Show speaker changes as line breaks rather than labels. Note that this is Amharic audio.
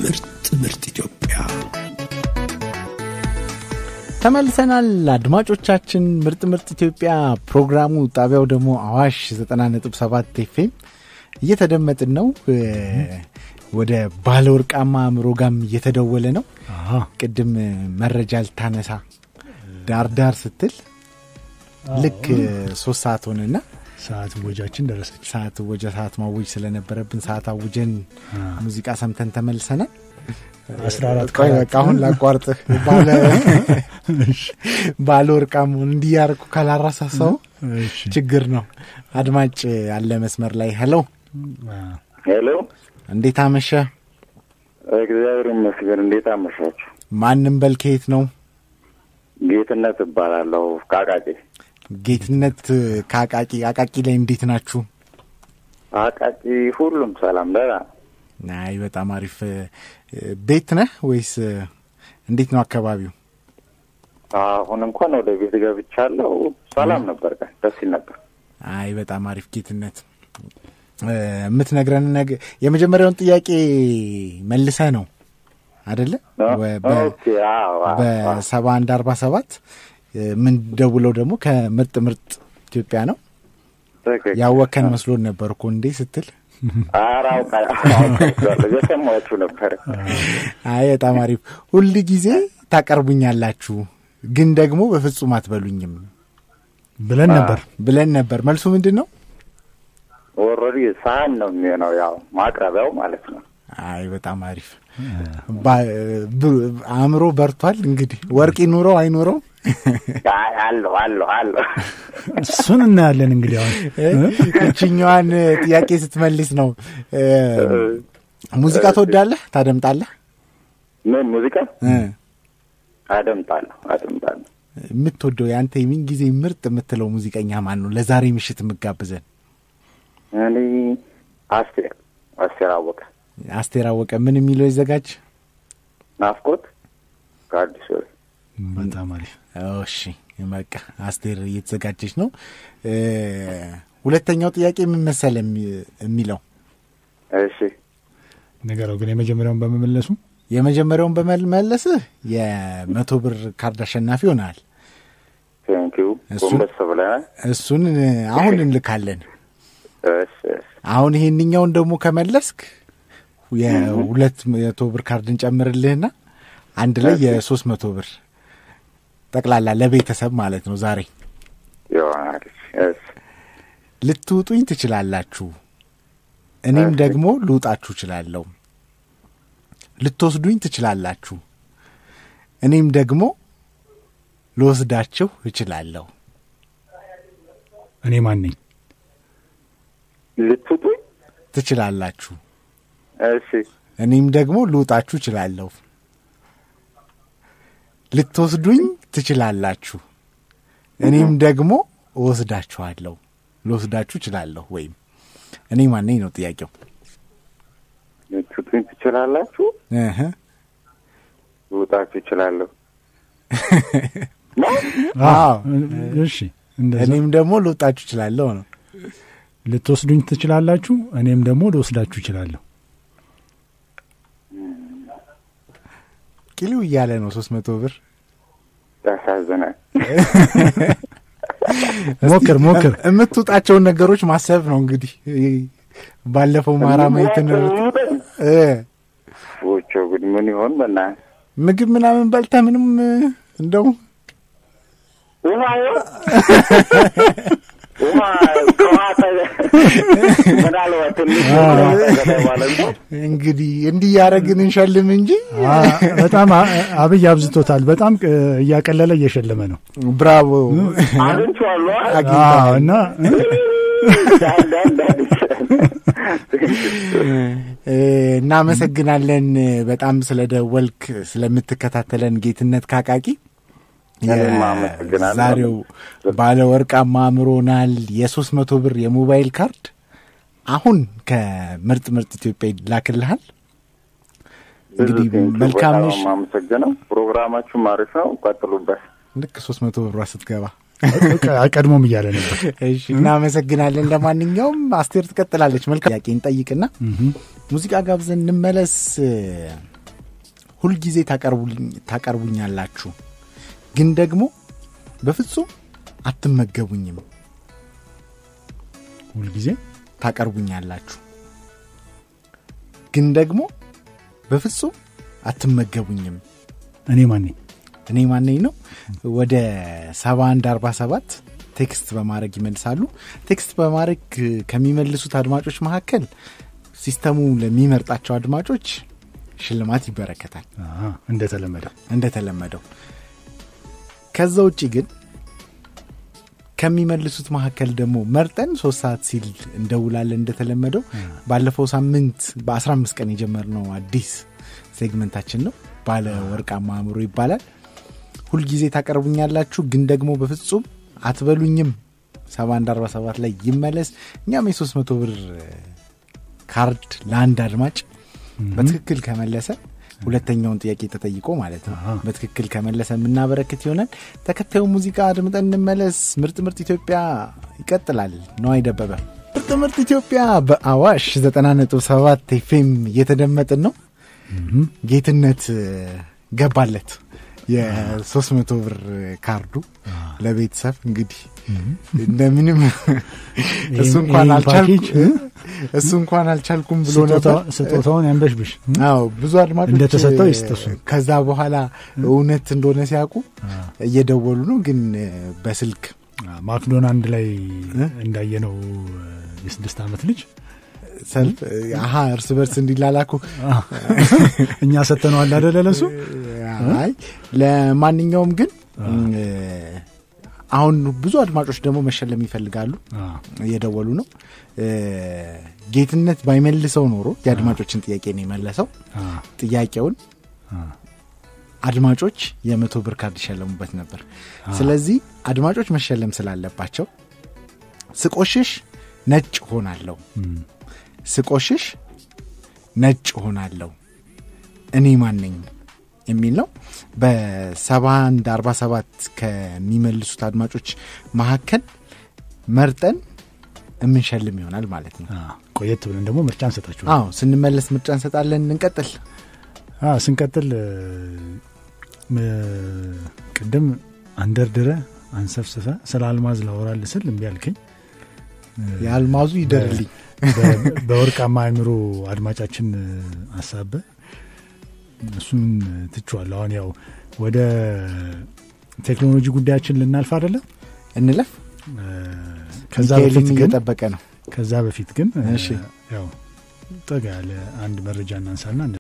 ምርጥ ኢትዮጵያ
ተመልሰናል አድማጮቻችን ምርጥ ኢትዮጵያ ፕሮግራሙ ጣቢያው ደግሞ አዋሽ 90.7 ኤፍኤም እየተደመጥን ነው ወደ ባለወርቃማ ዐዕምሮ ጋም እየተደወለ ነው ቅድም መረጃ ልታነሳ ዳርዳር ስትል ልክ 3 ሰዓት ሆነና
ሰዓት ወጃችን ደረሰች
ሰዓት ማወጅ ስለነበረብን ሰዓት አውጀን ሙዚቃ ሰምተን ተመልሰናል 14 ቆይ በቃ አሁን ላቋርጥህ ባለወርቃሙ እንዲያርኩ ካላራሳሳው ችግር ነው አድማጭ አለ መስመር ላይ ሄሎ እንዴት አመሸ
እግዚአብሔር ይመስገን እንዴት አመሻችሁ
ማንንም በልከት ነው
ጌትነት እባላለሁ ካቃቂ
ጌትነት ካቃቂ ላይ እንዴት ናችሁ
አቃቂ ሁሉም ሰላም ደህና
ናይ በጣም አሪፍ ቤት ነህ ወይስ እንዴት ነው አካባቢው
አሁን እንኳን ወደ ቤት ገብቻለሁ ሰላም ነበር ደስ ይል ነበር
አይ በጣም አሪፍ ጌትነት የምትነግረን ነገር የመጀመሪያውን ጥያቄ መልሰህ ነው አይደለ
ኦኬ
በ7147 ምን ደውለው ደግሞ ከምርጥ ኢትዮጵያ ነው ያወከን መስሎን ነበርኩ እንዴ ስትል
አራው ለሰማችሁ ነበር
አይ በጣም አሪፍ ሁሉ ጊዜ ታቀርቡኛላችሁ ግን ደግሞ በፍጹም አትበሉኝም ብለን ነበር መልሱ ምንድነው
ኦሬዲ ሳን ነው የሚሆነው ያው ማቅረቢያው ማለት ነው
አይ በጣም አሪፍ ዐዕምሮ በርቷል እንግዲህ ወርቂ ኑሮ አይኑሮ
አሎ
እሱን እናያለን እንግዲህ አሁን
እቺኛዋን ጥያቄ ስትመልስ ነው ሙዚቃ ትወዳለህ ታደምጣለህ
ምን ሙዚቃ አደምጣለሁ
የምትወደው ያንተ ምን ጊዜ ምርጥ የምትለው ሙዚቀኛ ማን ነው ለዛሬ ምሽት የምጋብዘን
እኔ አስቴር አወቀ ምን የሚለው ይዘጋጅ ናፍቆት ካርዲሶ
በጣም አሪፍ
እሺ በቃ አስቴር እየተዘጋጀች ነው ሁለተኛው ጥያቄ ምን መሰለም የሚለው
እሺ
ነገራው ግን የመጀመሪያውን በመመለስ የ100 ብር ካርድ አሸናፊ ሆናል
ቴንኪው
እሱን አሁን እንልካለን አሁን ይሄንኛውን ደግሞ ከመለስክ የ200 ብር ካርድ እንጨምርልህና አንድ ላይ የ300 ብር ጠቅላላ ለቤተሰብ ማለት ነው ዛሬ
ይሆናል
ልትውጡኝ ትችላላችሁ እኔም ደግሞ ልውጣችሁ እችላለሁ ልትወስዱኝ ትችላላችሁ እኔም ደግሞ ልወስዳችሁ እችላለሁ
እኔ ማን ነኝ
ልትውጡኝ
ትችላላችሁ
እሺ
እኔም ደግሞ ልውጣችሁ እችላለሁ ልትወስዱኝ ትችላላችሁ እኔም ደግሞ ወስዳችኋለሁ ልወስዳችሁ እችላለሁ ወይም እኔ ማን ነኝ ነው ጥያቄው
ልትውጡኝ ትችላላችሁ ልውጣችሁ እችላለሁ
እሺ
እኔም ደግሞ ልውጣችሁ እችላለሁ ነው
ልትወስዱኝ ትችላላችሁ እኔም ደግሞ ልወስዳችሁ እችላለሁ
ኪሎ ይያለ ነው 300 ብር
ታሳዘነ
ሞክር
የምትውጣቸውን ነገሮች ማሰብ ነው እንግዲህ ባለፈው ማራማይትን
ወቾ ግን ምን ይሆን በእና
ምግብ ምናምን በልተ ምንም እንደው እንግዲህ እንዲያረግን እንሸልም እንጂ
በጣም አብይ አብዝቶታል በጣም እያቀለለ እየሸለመ ነው
ብራቮ
እና
እናመሰግናለን በጣም ስለደወልክ ስለምትከታተለን ጌትነት ካቃቂ ዛሬው ባለወርቃማ ዐዕምሮናል የ300 ብር የሞባይል ካርድ አሁን ከምርጥ ኢትዮጵያ ይላክልሃል እንግዲህ መልካም ነሽ
ማመሰግነው ፕሮግራማችሁ ማሪፍ ነው ቀጥሉበት
ልክ 300 ብር ስትገባ
አቀድሞም ይያለ ነበር
እሺ እናመሰግናለን ለማንኛውም አስቴር ትቀጥላለች መልካም ያቄን ጠይቅና ሙዚቃ ጋብዘን እንመለስ ሁሉ ጊዜ ታቀርቡኛላችሁ ግን ደግሞ በፍጹም አትመገቡኝም
ሁሉ ጊዜ
ታቀርቡኛላችሁ ግን ደግሞ በፍጹም አትመገቡኝም እኔ ማን ነኝ ነው ወደ 7147 ቴክስት በማድረግ ይመልሳሉ ቴክስት በማድረግ ከሚመልሱት አድማጮች መካከል ሲስተሙ ለሚመርጣቸው አድማጮች ሽልማት ይበረከታል እንደተለመደው ከዛ ውጪ ግን ከሚመልሱት መካከል ደግሞ መርጠን 3 ሰዓት ሲል እንደውላለን እንደተለመደው ባለፈው ሳምንት በ15 ቀን የጀመርነው አዲስ ሴግመንታችን ነው ባለወርቃማ ዐዕምሮ ይባላል ሁሉ ጊዜ ታቀርቡኛላችሁ ግን ደግሞ በፍጹም አትበሉኝም 7147 ላይ ይመለስ እኛም የ300 ብር ካርድ ለአንድ አድማጭ በትክክል ከመለሰ ሁለተኛውን ጥያቄ ተጠይቆ ማለት ነው በትክክል ከመለሰ ምናበረከት ይሆናል ተከታዩ ሙዚቃ አድምጠን እንመለስ ምርጥ ኢትዮጵያ ይቀጥላል ነው አይደበበ ምርጥ ኢትዮጵያ በአዋሽ 90.7 ኤፍኤም እየተደመጥን ነው ጌትነት ገባለት የ300 ብር ካርዱ ለቤተሰብ እንግዲህ እንደምንም እሱ እንኳን አልቻልኩም ብሎ ነበር
ስጦታውን ያንበሽብሽ
ብዙ አድማጮች
እንደተሰጠው ይስተሱ
ከዛ በኋላ እውነት እንደሆነ ሲያውቁ እየደወሉ ነው ግን በስልክ
ማክዶናልድ ላይ እንዳየነው የ6 ዓመት ልጅ
ሰልፍ እርስ በርስ እንዲላላኩ
እኛ ሰተነዋል አይደል ለሱ
አይ ለማንኛውም ግን አሁን ብዙ አድማጮች ደግሞ መሸለም ይፈልጋሉ እየደወሉ ነው ጌትነት ባይመልሰው ኖሮ የአድማጮችን ጥያቄ ነው የመለሰው ጥያቄውን አድማጮች የ100 ብር ካርድ ይሸለሙበት ነበር ስለዚህ አድማጮች መሸለም ስላለባቸው ስቆሽሽ ነጭ ሆናለሁ እኔ ማን ነኝ የሚል ነው በ7147 ከሚመልሱት አድማጮች መካከል መርጠን እምንሸልም ይሆናል ማለት ነው
ቆየት ብለን ደግሞ ምርጫ እንሰጣችኋለን
ስንመለስ ምርጫ እንሰጣለን እንቀጥል
ስንቀጥል ቅድም አንደርድረ አንሰፍስፈ ስለ አልማዝ ላወራል ስል እምቢ አልከኝ
የአልማዙ ይደርልኝ
በወርቃማ ዐዕምሮ አድማጫችን አሳበ እሱን ትቻለሁ አሁን ያው ወደ ቴክኖሎጂ ጉዳያችን ልናልፍ አይደለ
እንለፍ ከዛ በፊት ግን
ያው ጠጋ ያለ አንድ መረጃ እናንሳና